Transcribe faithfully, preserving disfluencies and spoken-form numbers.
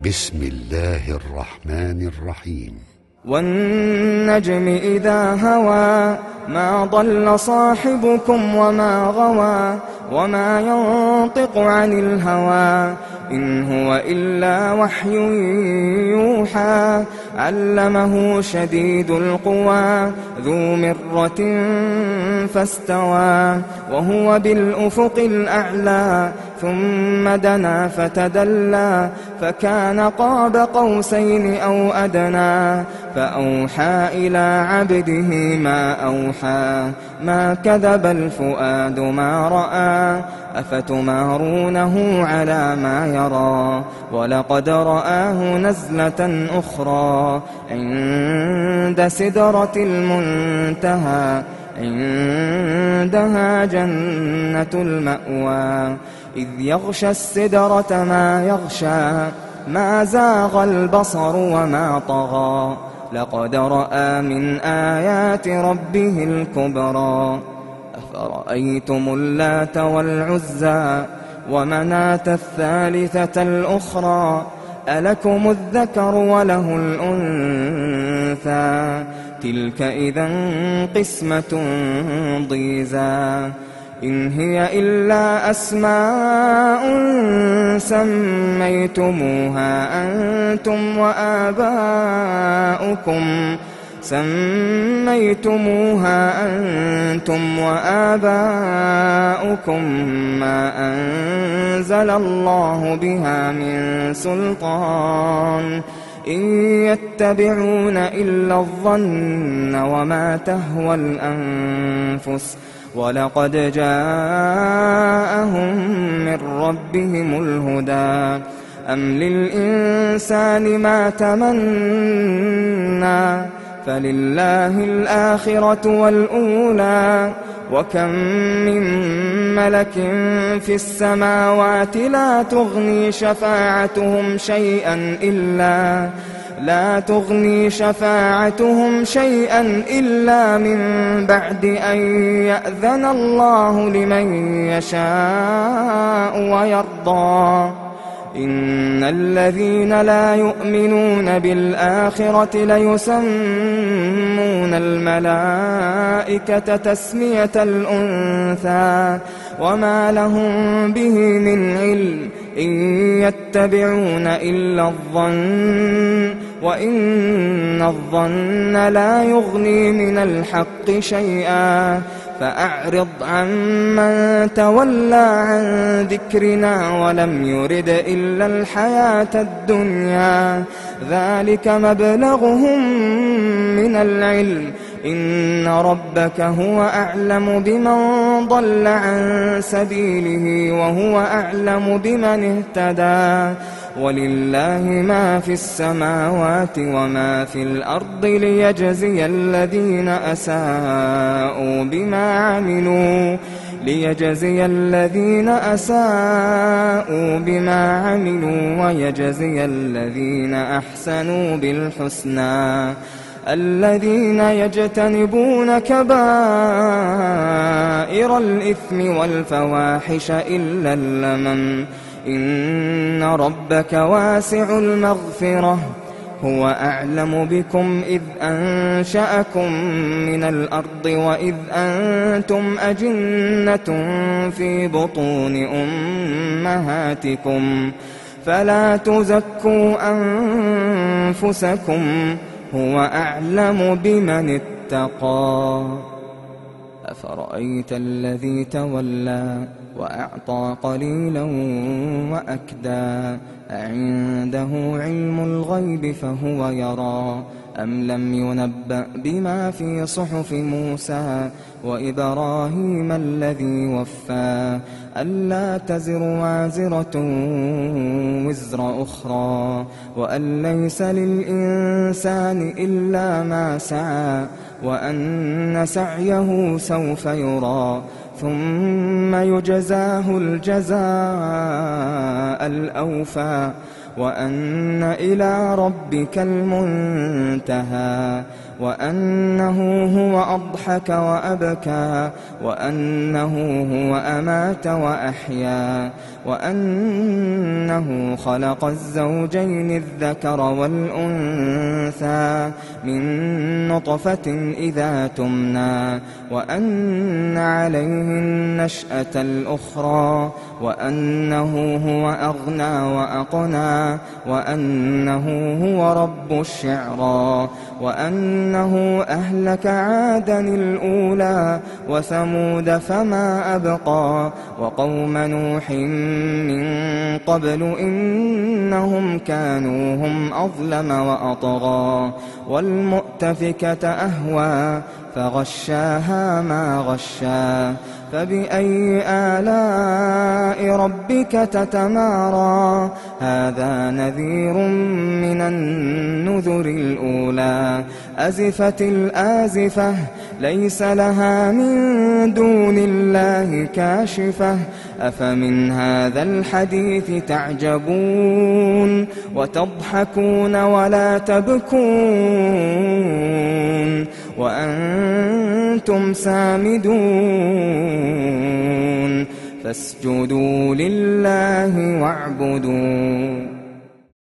بسم الله الرحمن الرحيم. والنجم إذا هوى ما ضل صاحبكم وما غوى وما ينطق عن الهوى إن هو إلا وحي يوحى علمه شديد القوى ذو مرة فاستوى وهو بالأفق الأعلى ثم دنا فتدلى فكان قاب قوسين أو أدنى فأوحى إلى عبده ما أوحى ما كذب الفؤاد ما رأى أفتمارونه على ما يرى ولقد رآه نزلة أخرى عند سدرة المنتهى عندها جنة المأوى إذ يغشى السدرة ما يغشى ما زاغ البصر وما طغى لقد رأى من آيات ربه الكبرى أفرأيتم اللات والعزى ومناة الثالثة الأخرى ألكم الذكر وله الأنثى تلك إذا قسمة ضيزى إن هي إلا أسماء سميتموها أنتم وآباؤكم سميتموها أنتم وآباؤكم ما أنزل الله بها من سلطان إن يتبعون إلا الظن وما تهوى الأنفس ولقد جاءهم من ربهم الهدى أم للإنسان ما تمنى فلله الآخرة والأولى وكم من ملك في السماوات لا تغني شفاعتهم شيئا إلا لا تغني شفاعتهم شيئا إلا من بعد أن يأذن الله لمن يشاء ويرضى إن الذين لا يؤمنون بالآخرة ليسمون الملائكة تسمية الأنثى وما لهم به من علم إن يتبعون إلا الظن وإن الظن لا يغني من الحق شيئا فأعرض عمن تولى عن ذكرنا ولم يرد إلا الحياة الدنيا ذلك مبلغهم من العلم إن ربك هو أعلم بمن ضل عن سبيله وهو أعلم بمن اهتدى ولله ما في السماوات وما في الأرض ليجزي الذين أساءوا بما عملوا ليجزي الذين أساءوا بما عملوا ويجزي الذين أحسنوا بالحسنى الذين يجتنبون كبائر الإثم والفواحش إلا اللمم إن ربك واسع المغفرة هو أعلم بكم إذ أنشأكم من الأرض وإذ أنتم أجنة في بطون أمهاتكم فلا تزكوا أنفسكم هو أعلم بمن اتقى أفرأيت الذي تولى وأعطى قليلا وأكدى أعنده علم الغيب فهو يرى أم لم ينبأ بما في صحف موسى وإبراهيم الذي وفى ألا تزر وازرة وزر أخرى وأن ليس للإنسان إلا ما سعى وأن سعيه سوف يرى ثم يجزاه الجزاء الأوفى وأن إلى ربك المنتهى وأنه هو أضحك وأبكى وأنه هو أمات وأحيا وأنه خلق الزوجين الذكر والأنثى من نطفة إذا تمنى وأن عليه النشأة الأخرى وأنه هو أغنى وأقنى وأنه هو رب الشعرى وأنه أهلك عادا الأولى وثمود فما أبقى وقوم نوح من قبل إنهم كانوا هم أظلم وأطغى والمؤتفكة أهوى فغشاها ما غشا فبأي آلاء ربك تتمارى هذا نذير من النذر الأولى أزفت الآزفة ليس لها من دون الله كاشفة أفمن هذا الحديث تعجبون وتضحكون ولا تبكون وأنتم سامدون فاسجدوا لله واعبدوا